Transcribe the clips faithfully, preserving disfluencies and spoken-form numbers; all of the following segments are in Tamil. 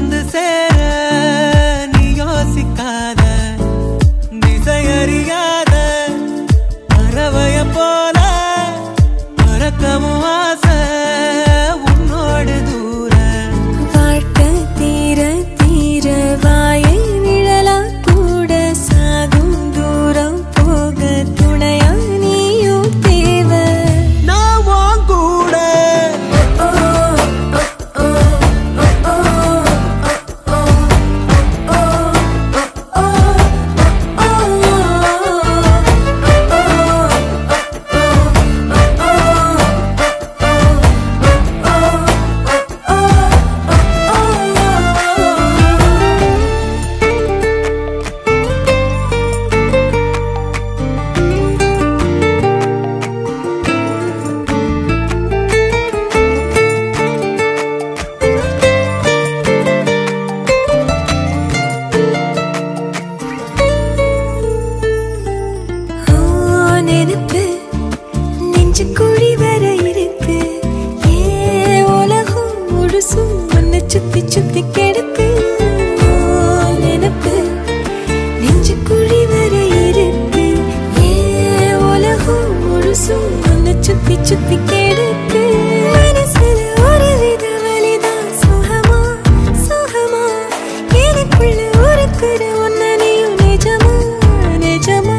வந்து சேர நீ யோசிக்காத திசையறியாத பறவைய போல பறக்கவும் ஆசை உன்னோடு தூர வாழ்க்கை தீர தீர வாயை நிழலா கூட சாகும் தூரம் போக துணையா நீயும் தேவை நான் உன் கூட நினைப்பு நெஞ்சு குழி வர இருக்கு ஏ உலகம் முழுசும் உன்னை சுத்தி சுத்தி கெடுக்கு நினைப்பு நெஞ்சு குழி வர இருக்கு ஏ உலகம் முழுசும் உன்னை சுத்தி சுத்தி கெடுக்கு மனசுல ஒரு வித வலிதான் சுகமா சுகமா எனக்குள்ள உருக்குற உன்னை நீயும் நிஜமா நிஜமா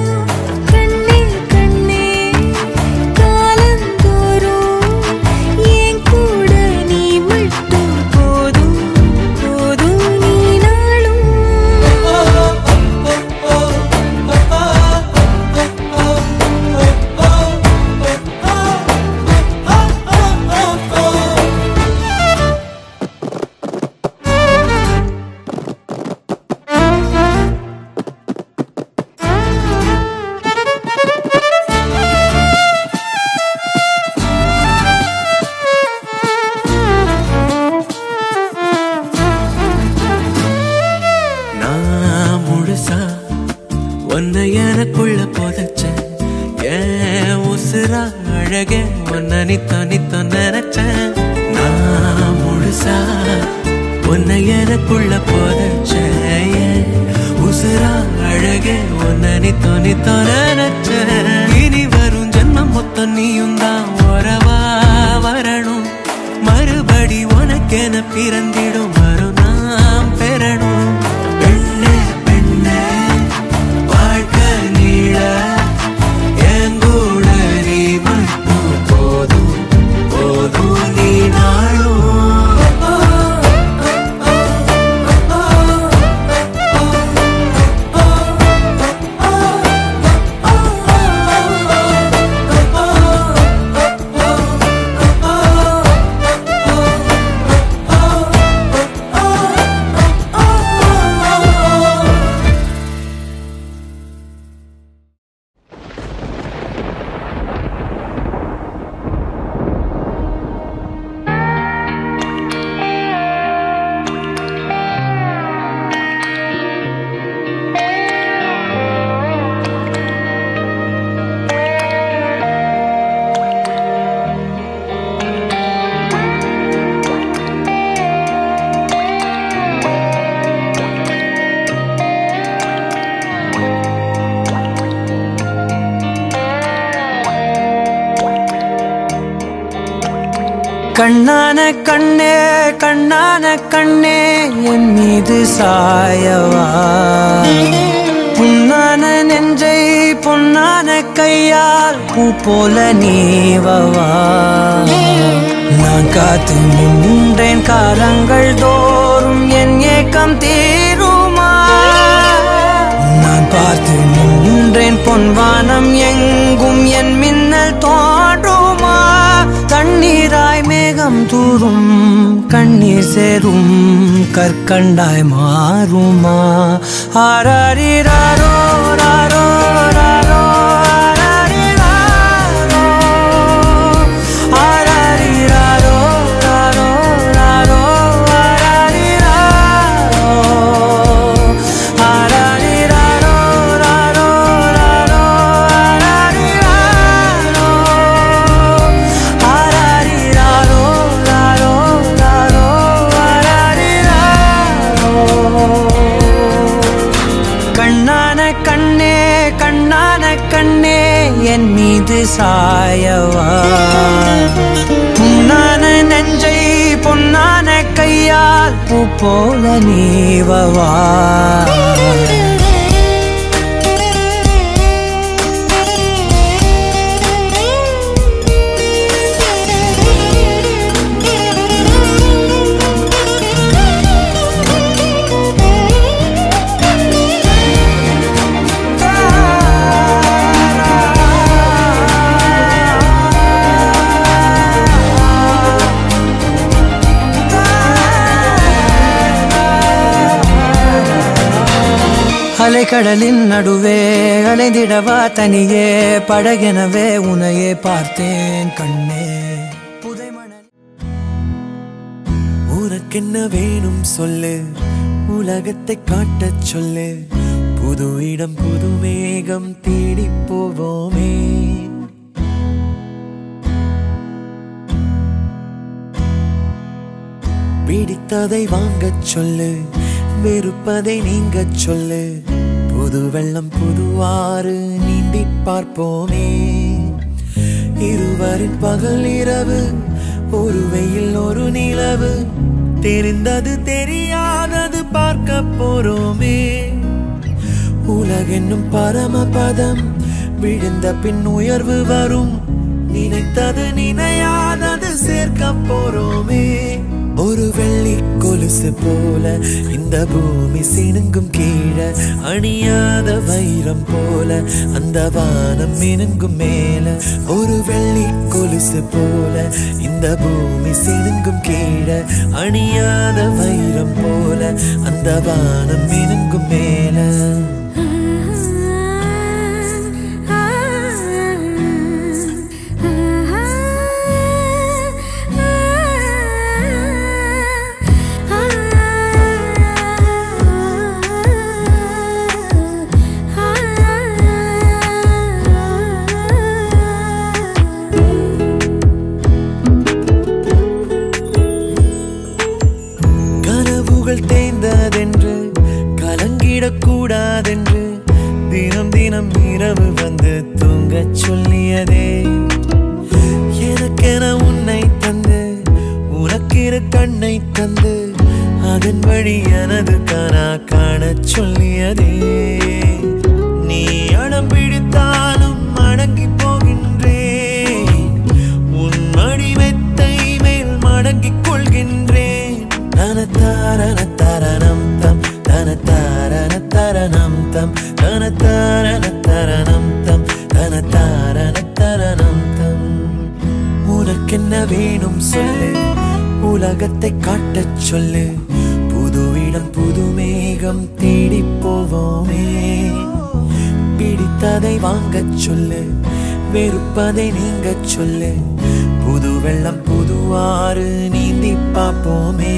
உன்னை எனக்குள்ள புதைச்ச ஏன் உசுரா அழகே உன்னை நித்த நித்த நினைச்சேன் நான் முழுசா உன்னை எனக்குள்ள புதைச்ச ஏன் உசுரா அழகே உன்னை நித்த நித்த நினைச்சேன் இனி வரும் ஜென்மம் மொத்தம் நீயும் தான் உறவா வரணும் மறுபடி உனக்கென பிறந்திடும் வரும் நாம் பெறணும் கண்ணான கண்ணே கண்ணான கண்ணே என் மீது சாயவா புண்ணான நெஞ்சை பொன்னான கையால் பூ போல நீவவா நான் காத்து நின்றேன் காலங்கள் தோறும் என் ஏக்கம் தீருமா நான் பார்த்து நின்றேன் பொன்வானம் எங்கும் என் மின்னல் தோன்றுமா தண்ணீராய் மேகம் தூரும் கண்ணீர் சேரும் கற்கண்டாய் மாறுமா ஆராரிராரோ ராரோ ராரோ என் மீது சாயவா புண்ணான நெஞ்சை பொன்னான கையால் பூ போல நீவவா அலைக்கடலின் நடுவே அலைந்திடவா தனியே படகெனவே உனையே பார்த்தேன் கண்ணே புதைமணல் உனக்கென்ன வேணும் சொல்லு உலகத்தை காட்டச் சொல்லு புது இடம் புது மேகம் தேடி போவோமே பிடித்ததை வாங்கச் சொல்லு வெறுப்பதை நீங்கச் சொல்லு புது வெள்ளம் புதுவாறு நீந்தி பார்ப்போமே இருவரின் பகல் இரவு ஒரு வெயில் ஒரு நிலவு தெரிந்தது தெரியாதது பார்க்க போறோமே உலகென்னும் பரமபதம் விழுந்த பின் உயர்வு வரும் நினைத்தது நினையாதது சேர்க்க போறோமே ஒரு வெள்ளி கொலுசு போல இந்த பூமி சினுங்கும் கீழே அணியாத வைரம் போல அந்த வானம் மினுங்கும் மேல ஒரு வெள்ளி கொலுசு போல இந்த பூமி சினுங்கும் கீழே அணியாத வைரம் போல அந்த வானம் மினுங்கும் மேல தேய்ந்ததென்று கலங்கிடக்கூடாதென்று தினம் தினம் இரவு வந்து தூங்கச் சொல்லியதே எனக்கென உன்னை தந்து உனக்கிரு கண்ணை தந்து அதன் வழி எனது கனா காணச் சொல்லியதே நீ அடம் பிடித்தாலும் அடங்கி போகின்றேன் உன் மடி மெத்தை மேல் மடங்கிக் கொள்கின்றேன் தனத்தாரண தரணம் தம் தனத்தாரண தரணம் தம் தனத்தாரண தரணம் தம் தனத்தாரண தரணம் தம் உனக்கென்ன வேணும் சொல்லு உலகத்தை காட்டச் சொல்லு புது இடம் புது மேகம் தேடி போவோமே பிடித்ததை வாங்கச் சொல்லு வெறுப்பதை நீங்கச் சொல்லு புது வெள்ளம் புதுவாறு நீந்தி பார்ப்போமே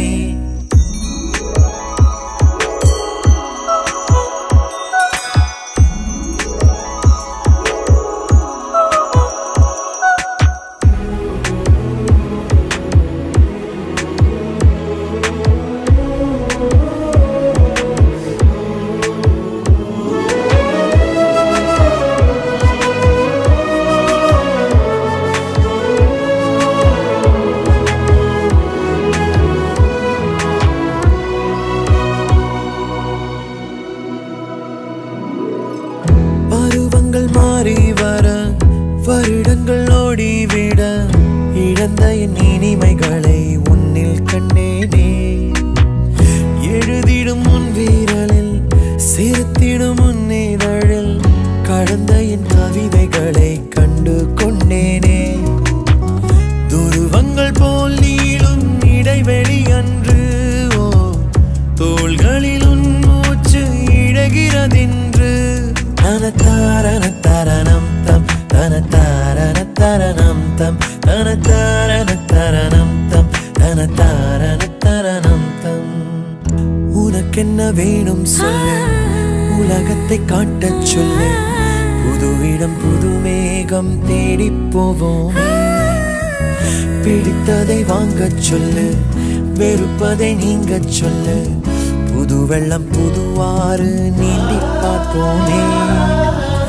மாறி வர வருடங்கள் ஓடிவிட இழந்த என் இனிமைகளை உன்னில் கண்டேனே எழுதிடும் உன் வீரலில் சேர்த்திடும் உன் இதழில் கடந்த என் கவிதைகளை கண்டு கொண்டேனே துருவங்கள் போல் நீளும் இடைவெளி அன்று ஓ தோள்களில் உன் மூச்சு இழகிறதென்று தனத்தாரண தரணம் தம் தனத்தாரண தரணம் தம் தனத்தாரண தரணம் தம் தனத்தாரண தரணம் தம் உனக்கென்ன வேணும் சொல்லு உலகத்தை காட்டச் சொல்லு புது இடம் புது மேகம் தேடி போவோம் பிடித்ததை வாங்கச் சொல்லு வெறுப்பதை நீங்கச் சொல்லு புது வெள்ளம் புதுவாறு நீந்தி பார்ப்போமே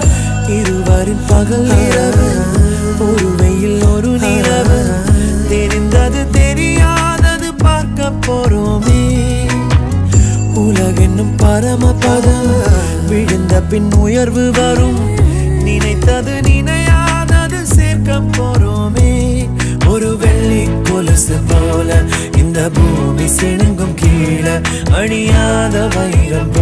இருவரின் பகல் இரவு ஒரு வெயில் ஒரு நிலவு தெரிந்தது தெரியாதது பார்க்க போறோமே உலகென்னும் பரமபதம் விழுந்த பின் உயர்வு வரும் நினைத்தது நினையாதது சேர்க்க போறோமே ஒரு வெள்ளி கொலுசு போல இந்த பூமி சிணுங்கும் கீழே அணியாத வைரம்